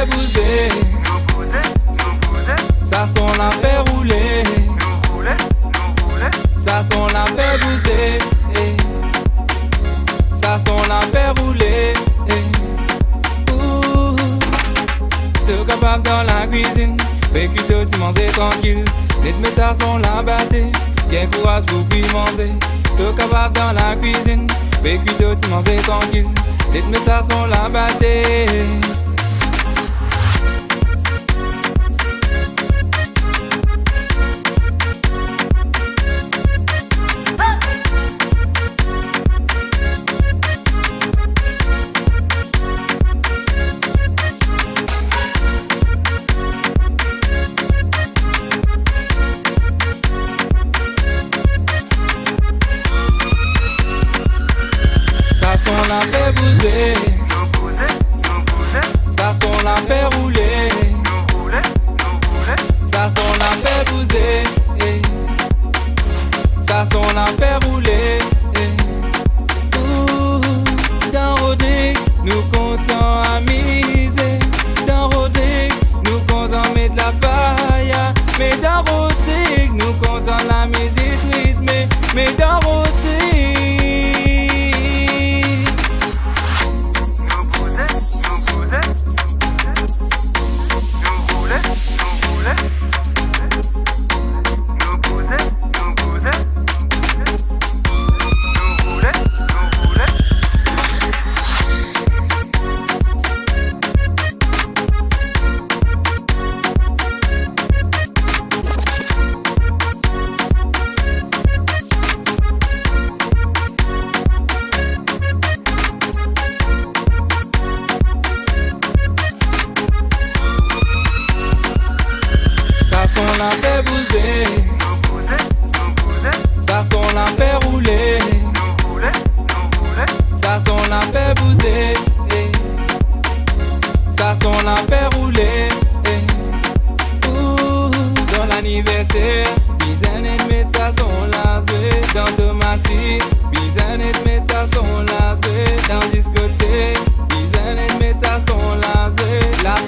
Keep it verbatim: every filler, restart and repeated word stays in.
fait bouger. Ça son la fait rouler. Ça son la fait bouger. Ça son la fait rouler. Ouh. T'es capable dans la cuisine, plutôt tu manges tranquille. Les métas sont la bâtée, quel courage pour pimenter. T'es capable dans la cuisine, plutôt tu manges tranquille. Les métas sont la bâtée. Ça son la fait bouger. Ça son la fait rouler. Ça son la fait bouger. Ça son la fait rouler. Ouh. Dans Rodrigue, nous comptons amuser. Dans Rodrigue, nous comptons mettre la paille. Mais dans Rodrigue, nous comptons la musique rythmée. Mais dans Rodrigue, ça son la fait bouger. Ça son la fait rouler. Ça son la fait bouger. Ça son la fait rouler. Ouh. Dans l'anniversaire, bizarre et mettre ça son laser. Dans Thomasie, bizarre et mettre ça son laser. Dans discothèque, bizarre et mettre ça son laser. La